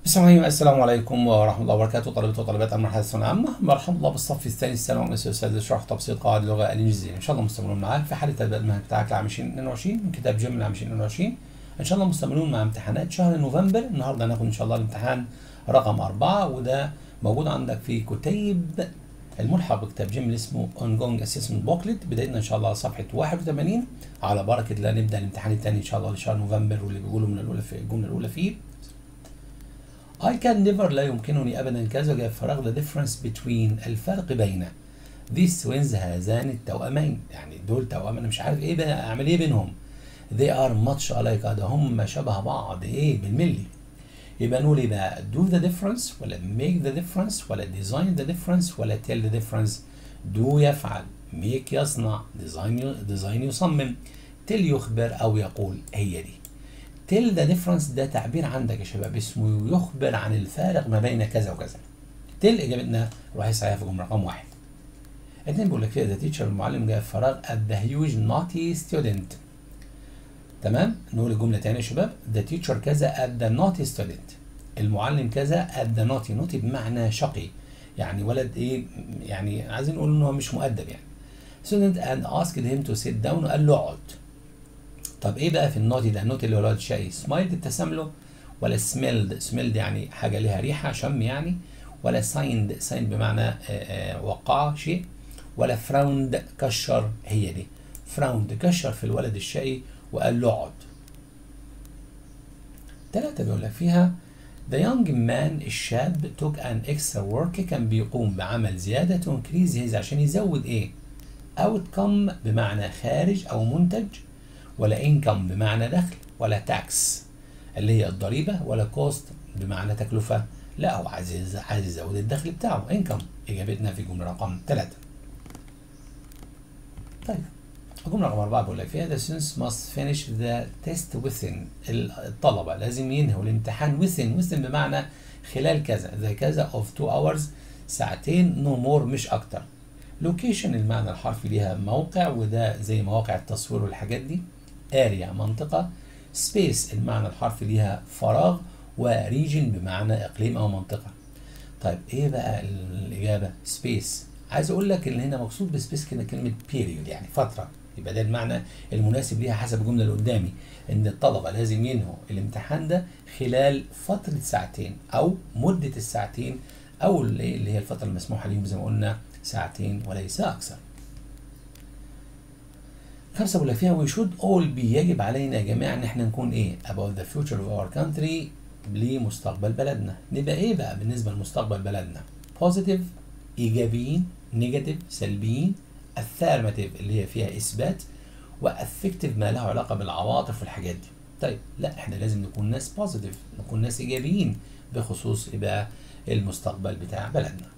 السلام عليكم ورحمة الله وبركاته. طلبة وطالبات المرحلة الثانوية العامة، مرحبا الله بالصف الثاني الثانوي والأستاذ الأستاذ شرح تبسيط قواعد اللغة الإنجليزية. إن شاء الله مستمرون معاك في حالة تبدأ المنهج بتاعك لعام 2022 من كتاب جيم لعام 2022. إن شاء الله مستمرون مع امتحانات شهر نوفمبر. النهارده هناخد إن شاء الله الامتحان رقم 4، وده موجود عندك في كتيب الملحق بكتاب جيم اللي اسمه Ongoing Assessment Booklet. بدايتنا إن شاء الله صفحة 81. على بركة الله نبدأ الامتحان الثاني إن شاء الله لشهر نوفمبر، واللي بيقولوا من الأولى في الجملة الأولى فيه I can never، لا يمكنني أبدا كذا، جاب فراغ the difference between، الفرق بين these twins، هذان التوأمين، يعني دول توأم أنا مش عارف إيه بقى أعمل إيه بينهم. they are much alike، ده هم شبه بعض إيه بالملي. يبقى نقول إيه بقى do the difference ولا make the difference ولا design the difference ولا tell the difference. do يفعل، make يصنع، design يصمم، tell يخبر أو يقول. هي دي tell the difference، ده تعبير عندك يا شباب اسمه يخبر عن الفارق ما بين كذا وكذا. tell اجابتنا روح صحيحه في جمله رقم 1. 2 بيقول لك فيها the teacher، المعلم جاء فراغ at the huge naughty student. تمام، نقول الجمله تاني يا شباب the teacher كذا at the naughty student، المعلم كذا at the naughty بمعنى شقي، يعني ولد ايه، يعني عايزين نقول ان هو مش مؤدب يعني. student and asked him to sit down، وقال له اقعد. طب ايه بقى في النوتي ده؟ النوتي اللي هو الولد شقي، سمايلد ابتسم له، ولا سميلد يعني حاجه ليها ريحه شم يعني، ولا سايند بمعنى وقع شيء، ولا فراوند كشر. هي دي فراوند كشر في الولد الشقي وقال له اقعد. 3 بيقول لك فيها the young man، الشاب took an extra work، كان بيقوم بعمل زياده to increase his، عشان يزود ايه، outcome بمعنى خارج او منتج، ولا income بمعنى دخل، ولا tax اللي هي الضريبة، ولا cost بمعنى تكلفة. لا، هو عايز يزود الدخل بتاعه income. إجابتنا في جملة رقم 3. طيب الجملة رقم 4 بيقول لك فيها the students must finish the test within، الطلبة لازم ينهوا الامتحان within بمعنى خلال كذا كذا of 2 hours، ساعتين no more مش أكتر. location المعنى الحرفي ليها موقع، وده زي مواقع التصوير والحاجات دي. area منطقة، space المعنى الحرفي ليها فراغ، وريجن بمعنى اقليم او منطقة. طيب ايه بقى الاجابة؟ space. عايز اقول لك ان هنا مقصود بسبيس كده كلمة period، يعني فترة، يبقى ده المعنى المناسب ليها حسب الجملة اللي قدامي، ان الطلبة لازم ينهوا الامتحان ده خلال فترة ساعتين او مدة الساعتين، او اللي هي الفترة المسموحة ليهم زي ما قلنا ساعتين وليس اكثر. 5 بيقول لك فيها we should all be، يجب علينا يا جماعة ان احنا نكون ايه about the future of our country، لمستقبل بلدنا. نبقى ايه بقى بالنسبة لمستقبل بلدنا؟ positive ايجابيين، negative سلبيين، affirmative اللي هي فيها اثبات، واffective ما له علاقة بالعواطف والحاجات دي. طيب لا، احنا لازم نكون ناس positive، نكون ناس ايجابيين بخصوص ايه بقى المستقبل بتاع بلدنا.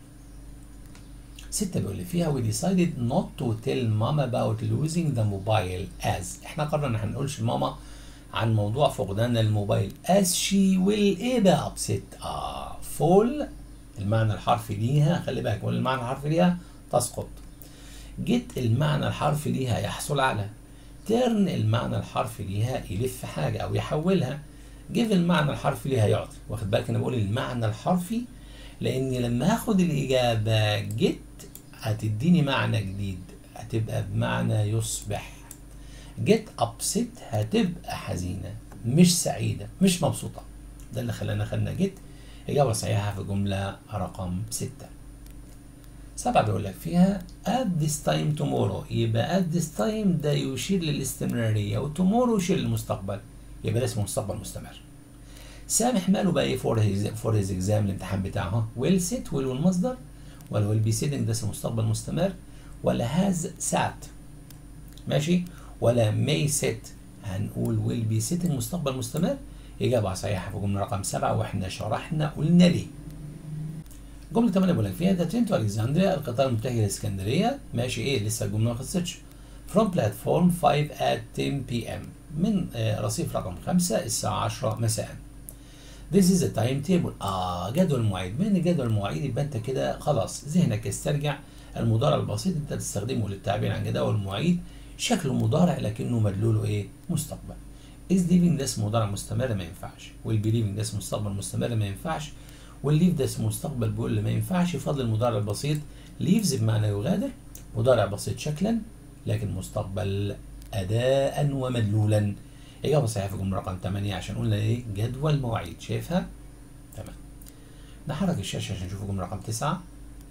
6 بيقول لي فيها we decided not to tell mom about losing the mobile as، احنا قررنا ان احنا ما نقولش لماما عن موضوع فقدان الموبايل as she will ايه بقى upset. fall المعنى الحرفي ليها، خلي بالك المعنى الحرفي ليها تسقط. get المعنى الحرفي ليها يحصل على. turn المعنى الحرفي ليها يلف حاجة او يحولها. give المعنى الحرفي ليها يعطي. واخد بالك انا بقول المعنى الحرفي لاني لما هاخد الاجابة get هتديني معنى جديد، هتبقى بمعنى يصبح. get upset هتبقى حزينة مش سعيدة مش مبسوطة. ده اللي خدنا get إجابة صحيحة في جملة رقم 6. 7 بيقول لك فيها at this time tomorrow، يبقى at this time ده يشير للاستمرارية، وtomorrow يشير للمستقبل، يبقى ده اسمه مستقبل مستمر. سامح ماله بقى ايه for his exam، الامتحان بتاعه will sit will والمصدر، ولا will be sitting ده اسمه مستقبل مستمر، ولا has sat ماشي، ولا may sit هنقول will be sitting مستقبل مستمر. إجابة صحيحة في جملة رقم 7، واحنا شرحنا قلنا ليه. جملة 8 بقول لك فيها the train to Alexandria، القطار المتجه لإسكندرية. ماشي ايه لسه الجملة ما خلصتش. from platform 5 at 10 p.m. من رصيف رقم 5 الساعة 10 مساء. This is a timetable، جدول مواعيد. من جدول المواعيد يبقى انت كده خلاص ذهنك يسترجع المضارع البسيط، انت تستخدمه للتعبير عن جدول المواعيد، شكله مضارع لكنه مدلوله ايه مستقبل. is leaving ده اسمه مضارع مستمر ما ينفعش، will be leaving ده اسمه مستقبل مستمر ما ينفعش، will leave ده اسمه مستقبل بيقول ما ينفعش. فضل المضارع البسيط leaves بمعنى يغادر، مضارع بسيط شكلا لكن مستقبل أداء ومدلولا. إجابة صحيحة في الجملة رقم 8 عشان قلنا إيه؟ جدول مواعيد. شايفها؟ تمام. نحرك الشاشة عشان نشوف الجملة رقم 9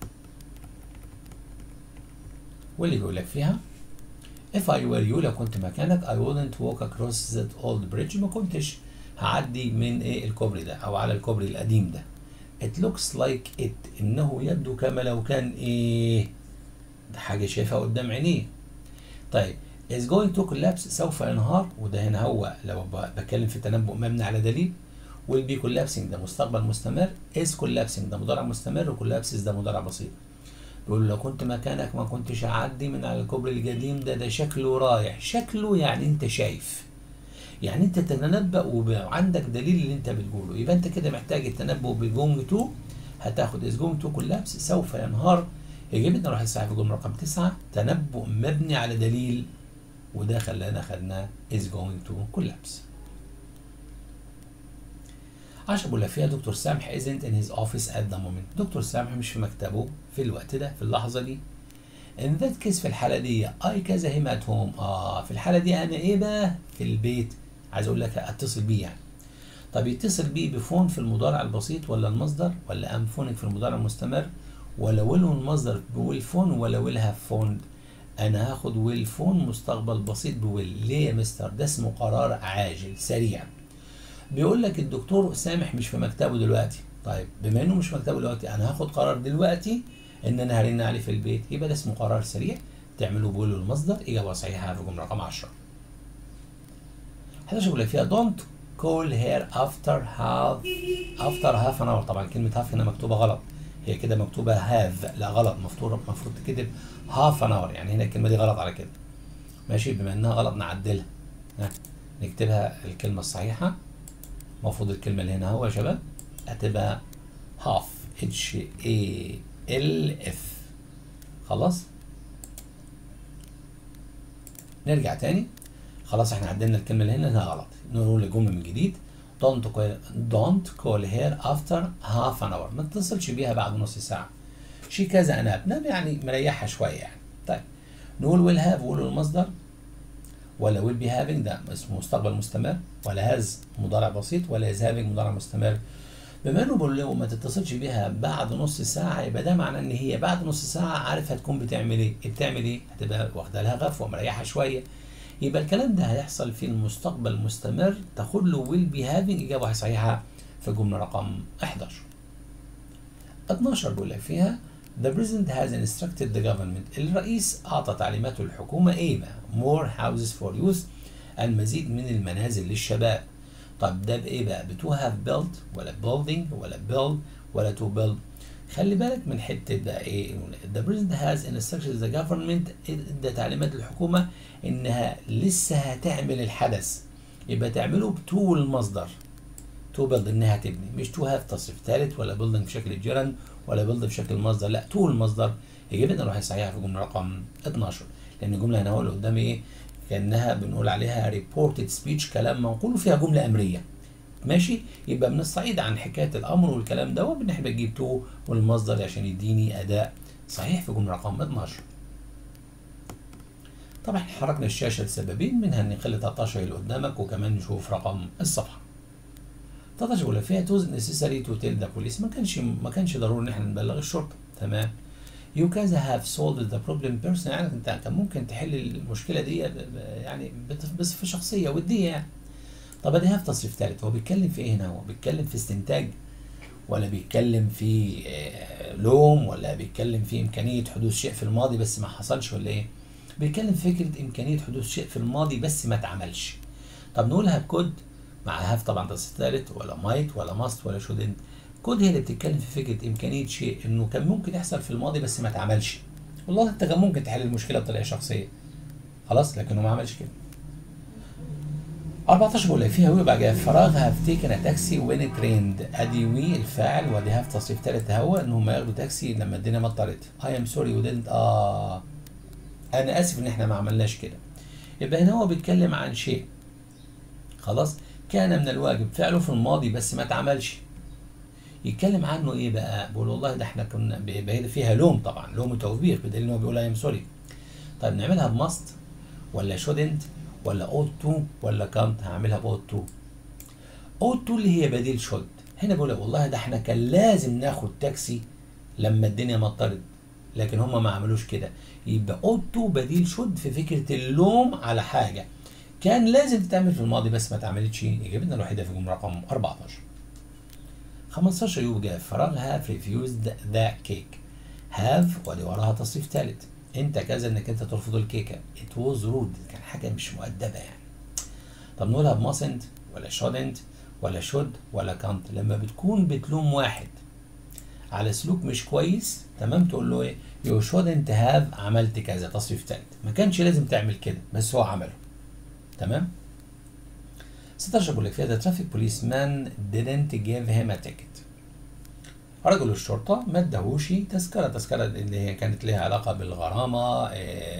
واللي بيقول لك فيها if I were you لو كنت مكانك I wouldn't walk across that old bridge ما كنتش هعدي من إيه الكوبري ده أو على الكوبري القديم ده. it looks like it إنه يبدو كما لو كان إيه؟ ده حاجة شايفها قدام عينيه. طيب is going to collapse سوف ينهار، وده هنا هو لو بتكلم في تنبؤ مبني على دليل. will be collapsing ده مستقبل مستمر، is collapsing ده مضارع مستمر، وcollapses ده مضارع بسيط. بيقول لو كنت مكانك ما كنتش هعدي من على الكوبري القديم ده، ده شكله رايح. شكله يعني انت شايف، يعني انت تتنبأ وعندك دليل اللي انت بتقوله، يبقى انت كده محتاج التنبؤ بالجونج تو، هتاخد is going to collapse سوف ينهار. يجب نروح الصحيح في الجمله رقم 9 تنبؤ مبني على دليل، وده خلانا خدنا is going to collapse. 10 بقول لك فيها دكتور سامح isn't in his office at the moment. دكتور سامح مش في مكتبه في الوقت ده في اللحظة دي. in that case في الحالة دي I كذا him at home. في الحالة دي أنا إيه بقى؟ في البيت. عايز أقول لك أتصل بيه يعني. طب يتصل بيه بفون في المضارع البسيط ولا المصدر ولا أم فونك في المضارع المستمر ولا will المصدر بويل فون ولا will have phoned؟ أنا هاخد will فون مستقبل بسيط بويل. ليه يا مستر؟ ده اسمه قرار عاجل سريع. بيقول لك الدكتور سامح مش في مكتبه دلوقتي. طيب بما انه مش في مكتبه دلوقتي انا هاخد قرار دلوقتي ان انا هرن عليه في البيت، يبقى ده اسمه قرار سريع تعمله بقول له المصدر. اجابه صحيحه في الجمله رقم 10. 11 بيقول لك فيها don't call her after half an hour. طبعا كلمه half هنا مكتوبه غلط، هي كده مكتوبه have، لا غلط، المفروض تكتب half an hour، يعني هنا الكلمه دي غلط على كده. ماشي، بما انها غلط نعدلها، نكتبها الكلمه الصحيحه. المفروض الكلمة اللي هنا هو يا شباب هتبقى half HALF. خلاص نرجع تاني. خلاص احنا عدلنا الكلمة اللي هنا غلط، نقول الجملة من جديد. don't call her after half an hour. ما تتصلش بيها بعد نص ساعة. شي كذا أنا بنام يعني مريحها شوية يعني. طيب نقول will have وقول المصدر، ولا will be having ده اسمه مستقبل مستمر، ولا has مضارع بسيط، ولا is having مضارع مستمر. بما انه بقول له ما تتصلش بيها بعد نص ساعه، يبقى ده معناه ان هي بعد نص ساعه عارف هتكون بتعمل ايه. بتعمل ايه؟ هتبقى واخده لها غفوه مريحه شويه. يبقى الكلام ده هيحصل في المستقبل المستمر، تاخد له will be having. اجابه صحيحه في الجمله رقم 11. 12 بيقول لك فيها The president has instructed the government. الرئيس أعطى تعليماته للحكومة إيه بقى؟ more houses for youth. المزيد من المنازل للشباب. طب ده بإيه بقى؟ to have built ولا building ولا build ولا to build؟ خلي بالك من حتة بقى إيه؟ The president has instructed the government. ده تعليمات الحكومة إنها لسه هتعمل الحدث، يبقى تعمله to المصدر. to build إنها تبني، مش to have تصريف ثالث ولا building بشكل الجيران ولا build بشكل المصدر، لا to المصدر. يجب ان نروح صحيحه في الجمله رقم 12، لان الجمله هنا هو اللي قدامي ايه؟ كانها بنقول عليها reported speech، كلام منقول وفيها جمله امريه. ماشي، يبقى بنستعيد عن حكايه الامر والكلام ده، وان احنا بنجيب to والمصدر عشان يديني اداء صحيح في الجمله رقم 12. طبعا حركنا الشاشه لسببين، منها ان نخلي 13 اللي قدامك وكمان نشوف رقم الصفحه. 13 بيقول فيها توز necessary to tell the police. ما كانش ضروري ان احنا نبلغ الشرطه. تمام. you كذا have solved the problem person، يعني انت كان ممكن تحل المشكله دي يعني بصفه شخصيه وديه يعني. طب ادي هاف تصريف ثالث، هو بيتكلم في ايه هنا؟ هو بيتكلم في استنتاج ولا بيتكلم في لوم ولا بيتكلم في امكانيه حدوث شيء في الماضي بس ما حصلش ولا ايه؟ بيتكلم في فكره امكانيه حدوث شيء في الماضي بس ما اتعملش. طب نقولها بكود مع هاف طبعا تصريف ثالث ولا مايت ولا ماست ولا شودنت. كود هي اللي بتتكلم في فكره امكانيه شيء انه كان ممكن يحصل في الماضي بس ما اتعملش. والله انت كان ممكن تحل المشكله بطريقه شخصيه خلاص، لكنه ما عملش كده. 14 بيقول لك فيها ويبقى جاي فراغ هاف تيكن ا تاكسي وين ات ريند. ادي وي الفاعل وادي هاف تصريف ثالث هو ان هم ياخدوا تاكسي لما الدنيا مطرت. اي ام سوري ودنت انا اسف ان احنا ما عملناش كده. يبقى هنا هو بيتكلم عن شيء خلاص، كان من الواجب فعله في الماضي بس ما اتعملش. يتكلم عنه ايه بقى؟ بيقول والله ده احنا كنا فيها لوم، طبعا لوم وتوبيخ، بدليل ان هو بيقول ايم سوري. طيب نعملها بماست ولا شودنت ولا اوت تو ولا كانت؟ هعملها باوت تو. اوت تو اللي هي بديل شود. هنا بيقول والله ده احنا كان لازم ناخد تاكسي لما الدنيا مطرت، لكن هم ما عملوش كده. يبقى اوت تو بديل شود في فكره اللوم على حاجه كان لازم تتعمل في الماضي بس ما اتعملتش. اجابتنا الوحيده في الجمله رقم 14. 15 يوجد فراغ have refused the cake. have ودي وراها تصريف ثالث. انت كذا انك انت ترفض الكيكه. it was rude كان حاجه مش مؤدبه يعني. طب نقولها mustn't ولا shouldn't ولا should ولا can't؟ لما بتكون بتلوم واحد على سلوك مش كويس، تمام، تقول له ايه؟ you shouldn't have عملت كذا، تصريف ثالث، ما كانش لازم تعمل كده بس هو عمله. تمام. 16 بيقول لك فيها the traffic policeman didn't give him a ticket. رجل الشرطة ما اداهوش تذكرة اللي هي كانت لها علاقة بالغرامة،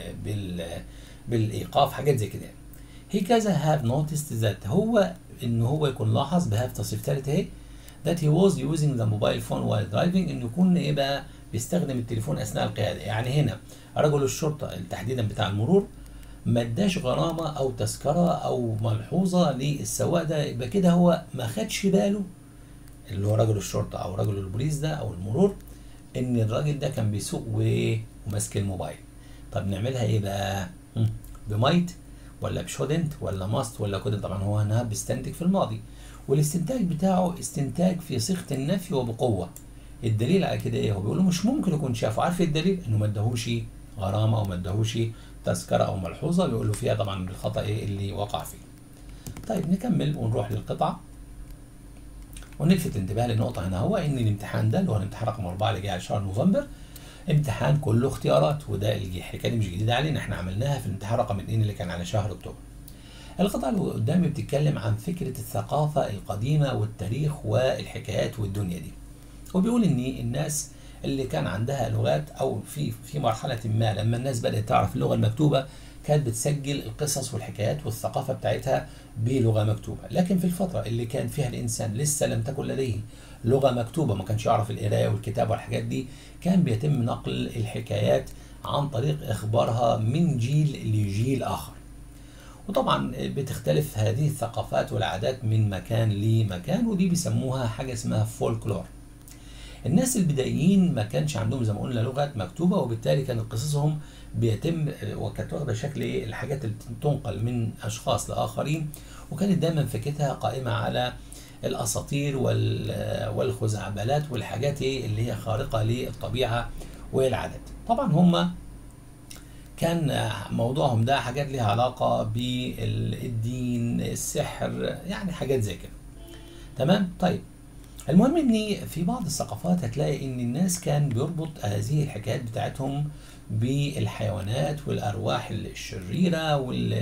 بالإيقاف، حاجات زي كده. he كذا have noticed that هو إن هو يكون لاحظ بهاف تصريف ثالث اهي that he was using the mobile phone while driving، إنه يكون إيه بقى بيستخدم التليفون أثناء القيادة. يعني هنا رجل الشرطة تحديدا بتاع المرور ما اداش غرامة أو تذكرة أو ملحوظة للسواق ده، يبقى كده هو ما خدش باله، اللي هو رجل الشرطة أو رجل البوليس ده أو المرور، إن الراجل ده كان بيسوق وماسك الموبايل. طب نعملها إيه بقى؟ بمايت ولا بشودنت ولا ماست ولا كودنت؟ طبعا هو هنا بيستنتج في الماضي، والاستنتاج بتاعه استنتاج في صيغة النفي وبقوة. الدليل على كده إيه؟ هو بيقول له مش ممكن يكون شافه. عارف الدليل؟ إنه ما اداهوش غرامة أو ما اداهوش تذكرة أو ملحوظة، بيقول له فيها طبعا الخطأ إيه اللي وقع فيه. طيب نكمل ونروح للقطعة ونلفت الانتباه للنقطة هنا، هو إن الامتحان ده اللي هو الامتحان رقم 4 اللي جاي على شهر نوفمبر امتحان كله اختيارات، وده الحكاية دي مش جديدة علينا، احنا عملناها في الامتحان رقم 2 اللي كان على شهر أكتوبر. القطعة اللي قدامي بتتكلم عن فكرة الثقافة القديمة والتاريخ والحكايات والدنيا دي، وبيقول إن الناس اللي كان عندها لغات أو في مرحلة ما لما الناس بدأت تعرف اللغة المكتوبة كانت بتسجل القصص والحكايات والثقافة بتاعتها بلغة مكتوبة، لكن في الفترة اللي كان فيها الإنسان لسه لم تكن لديه لغة مكتوبة، ما كانش يعرف القراية والكتابة والحاجات دي، كان بيتم نقل الحكايات عن طريق إخبارها من جيل لجيل آخر. وطبعا بتختلف هذه الثقافات والعادات من مكان لمكان، ودي بيسموها حاجة اسمها فولكلور. الناس البدائيين ما كانش عندهم زي ما قلنا لغات مكتوبة، وبالتالي كانت قصصهم بيتم وكانت واخدة شكل ايه الحاجات اللي تنقل من أشخاص لآخرين، وكانت دايما فكرتها قائمة على الأساطير والخزعبلات والحاجات ايه اللي هي خارقة للطبيعة والعادات. طبعا هم كان موضوعهم ده حاجات ليها علاقة بالدين، السحر، يعني حاجات زي كده. تمام. طيب المهم ان في بعض الثقافات هتلاقي ان الناس كان بيربط هذه الحكايات بتاعتهم بالحيوانات والارواح الشريره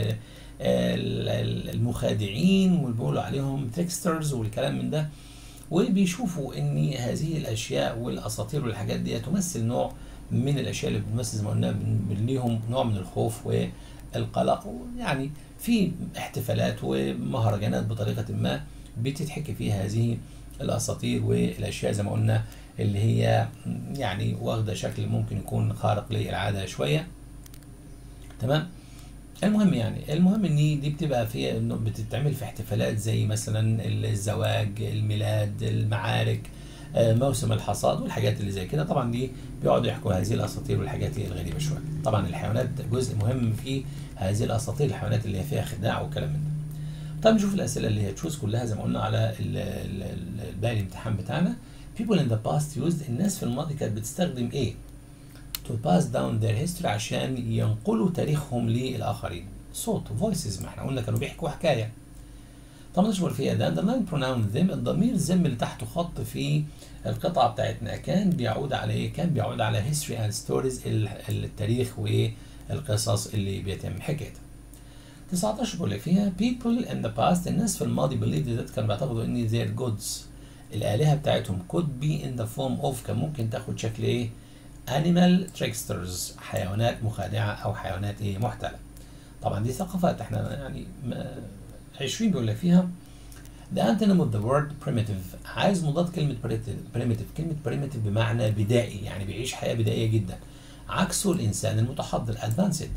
والمخادعين واللي بيقولوا عليهم تريكسترز والكلام من ده، وبيشوفوا ان هذه الاشياء والاساطير والحاجات دي تمثل نوع من الاشياء اللي بتمثل زي ما قلنا ليهم نوع من الخوف والقلق، يعني في احتفالات ومهرجانات بطريقه ما بتتحكي فيها هذه الاساطير والاشياء زي ما قلنا اللي هي يعني واخده شكل ممكن يكون خارق للعاده شويه. تمام. المهم ان دي بتبقى في انه بتتعمل في احتفالات زي مثلا الزواج، الميلاد، المعارك، موسم الحصاد والحاجات اللي زي كده. طبعا دي بيقعدوا يحكوا هذه الاساطير والحاجات الغريبه شويه. طبعا الحيوانات جزء مهم في هذه الاساطير، الحيوانات اللي هي فيها خداع والكلام من ده. طيب نشوف الاسئله اللي هي تشوز كلها زي ما قلنا على باقي الامتحان بتاعنا. people in the past used، الناس في الماضي كانت بتستخدم ايه؟ to pass down their history، عشان ينقلوا تاريخهم للاخرين. صوت voices، ما احنا قلنا كانوا بيحكوا حكايه. طب نشوف فيها ده underline pronoun them، الضمير them اللي تحته خط في القطعه بتاعتنا كان بيعود على ايه؟ كان بيعود على history and stories، التاريخ والقصص اللي بيتم حكايتها. 19 بيقول لك فيها people in the past، الناس في الماضي believed that، كانوا بيعتقدوا ان their gods، الآلهة بتاعتهم could be in the form of، كان ممكن تاخد شكل ايه؟ animal tricksters، حيوانات مخادعة او حيوانات ايه محتلة. طبعا دي ثقافات احنا يعني 20 بيقول لك فيها the antonym of the word primitive. عايز مضاد كلمة primitive. كلمة primitive بمعنى بدائي، يعني بيعيش حياة بدائية جدا. عكسه الإنسان المتحضر advanced.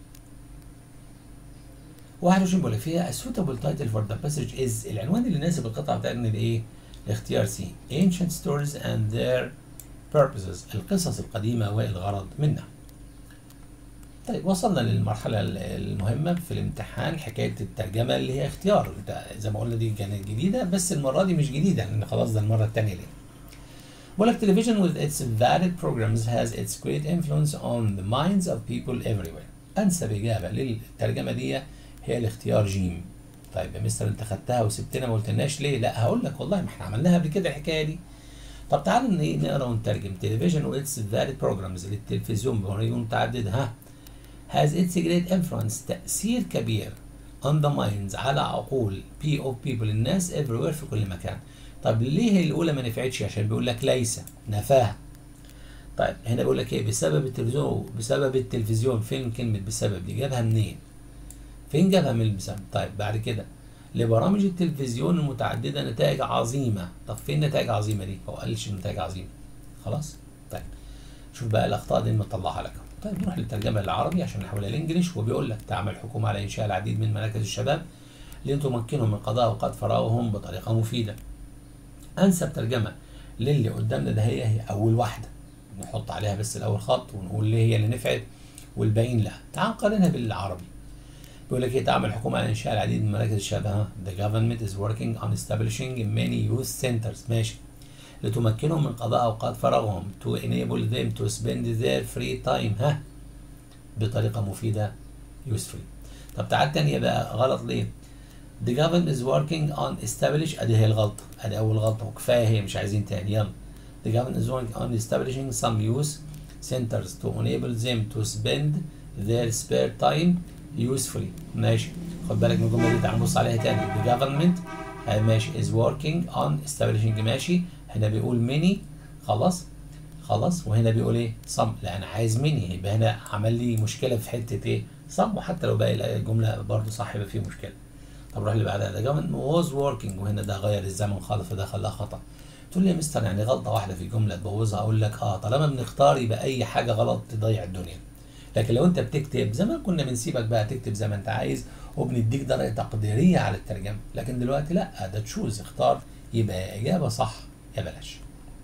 21 بيقول لك فيها a suitable title for the passage is العنوان اللي يناسب القطعة بتاعتنا الايه؟ الاختيار سي ancient stories and their purposes. القصص القديمة والغرض منها. طيب وصلنا للمرحلة المهمة في الامتحان، حكاية الترجمة اللي هي اختيار. زي ما قلنا دي كانت جديدة، بس المرة دي مش جديدة لأن خلاص ده المرة التانية ليه. بقول لك television with its varied programs has its great influence on the minds of people everywhere. أنسب إجابة للترجمة دي هي الاختيار جيم. طيب يا مستر أنت خدتها وسبتنا ما قلتلناش ليه؟ لا هقول لك والله ما احنا عملناها قبل كده الحكاية دي. طب تعالوا نقرا ونترجم. television with its varied programs للتلفزيون بمرايين متعددة ها has its great influence تأثير كبير on the minds على عقول of people الناس everywhere في كل مكان. طب ليه الأولى ما نفعتش؟ عشان بيقول لك ليس نفاها. طيب هنا بيقول لك ايه؟ بسبب التلفزيون. فين كلمة بسبب دي؟ جابها منين؟ فين جابها من بسبب؟ طيب بعد كده لبرامج التلفزيون المتعددة نتائج عظيمة. طب فين نتائج عظيمة دي؟ هو قالش نتائج عظيمة. خلاص؟ طيب شوف بقى الأخطاء دي مطلعها لك. طيب نروح للترجمة العربي عشان نحولها للإنجليش. وبيقول لك تعمل الحكومة على إنشاء العديد من مراكز الشباب لتمكنهم من قضاء أوقات فراغهم بطريقة مفيدة. أنسب ترجمة للي قدامنا ده هي أول واحدة، نحط عليها بس الأول خط ونقول ليه هي اللي نفعت والباقيين لا. تعال نقارنها بالعربي. بيقول لك إيه؟ تعمل الحكومة على إنشاء العديد من مراكز الشباب. The government is working on establishing many youth centers. ماشي. لتمكنهم من قضاء أوقات فراغهم to enable them to spend their free time بطريقة مفيدة usefully. طب تعال تانية بقى غلط ليه؟ The government is working on establish. أدي هي الغلطة، أدي أول غلطة وكفاية هي مش عايزين تاني يلا. The government is working on establishing some youth centers to enable them to spend their spare time usefully. ماشي. خد بالك من الجملة دي، تعال نبص عليها تاني. The government ماشي is working on establishing. ماشي. هنا بيقول many. خلاص وهنا بيقول ايه؟ some. لا انا عايز many، يبقى هنا عمل لي مشكله في حته ايه؟ some. وحتى لو باقي الجمله برضه صح يبقى فيه مشكله. طب روح اللي بعدها. the government was working وهنا ده غير الزمن خالص فده خلاها خطا. تقول لي يا مستر يعني غلطه واحده في الجمله تبوظها؟ اقول لك طالما بنختار يبقى اي حاجه غلط تضيع الدنيا. لكن لو انت بتكتب زمان كنا بنسيبك بقى تكتب زي ما انت عايز وبنديك درجه تقديريه على الترجمه، لكن دلوقتي لا، ده تشوز اختار يبقى اجابه صح يا بلاش.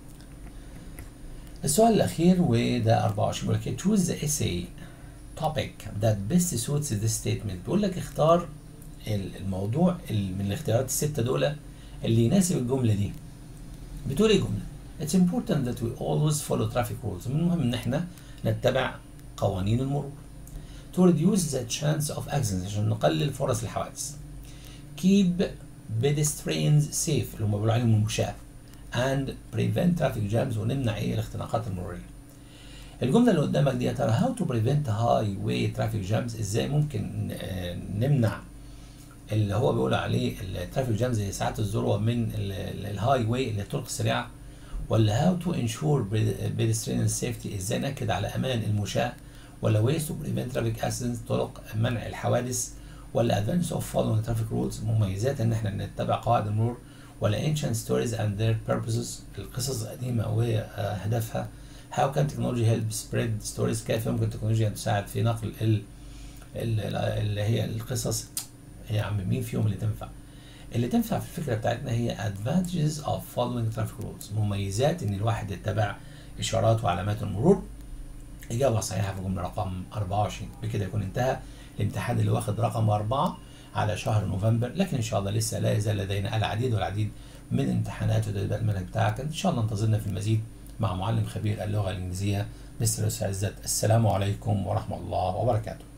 السؤال الأخير وده 24 بيقول لك choose the essay topic that best suits this statement. بيقول لك اختار الموضوع من الاختيارات الستة دول اللي يناسب الجملة دي. بتقول ايه الجملة؟ It's important that we always follow traffic rules. من المهم إن احنا نتبع قوانين المرور. To reduce the chance of accidents عشان نقلل فرص الحوادث. Keep pedestrians safe اللي هم بيقولوا عليهم المشاة. and prevent traffic jams ونمنع الاختناقات المرورية. الجملة اللي قدامك دي يا ترى how to prevent highway traffic jams، ازاي ممكن نمنع اللي هو بيقول عليه الترافيك جامز زي ساعات الذروة من الهاي واي اللي هي الطرق السريعة، ولا how to ensure pedestrian safety ازاي نأكد على امان المشاة، ولا ways to prevent traffic accidents طرق منع الحوادث، ولا advantage of following traffic rules مميزات ان احنا نتبع قواعد المرور، ولا ancient stories and their purposes القصص القديمة وأهدافها. how can technology help spread stories كيف يمكن التكنولوجيا تساعد في نقل اللي هي القصص. يا عم مين فيهم اللي تنفع؟ اللي تنفع في الفكرة بتاعتنا هي advantages of following traffic rules مميزات ان الواحد يتبع اشارات وعلامات المرور. إجابة صحيحة في الجملة رقم 24. بكده يكون انتهى الامتحان اللي واخد رقم 4 على شهر نوفمبر، لكن ان شاء الله لسه لا يزال لدينا العديد والعديد من امتحانات وتدريبات المنهج بتاعك. ان شاء الله انتظرنا في المزيد مع معلم خبير اللغه الانجليزيه مستر يوسف عزت. السلام عليكم ورحمه الله وبركاته.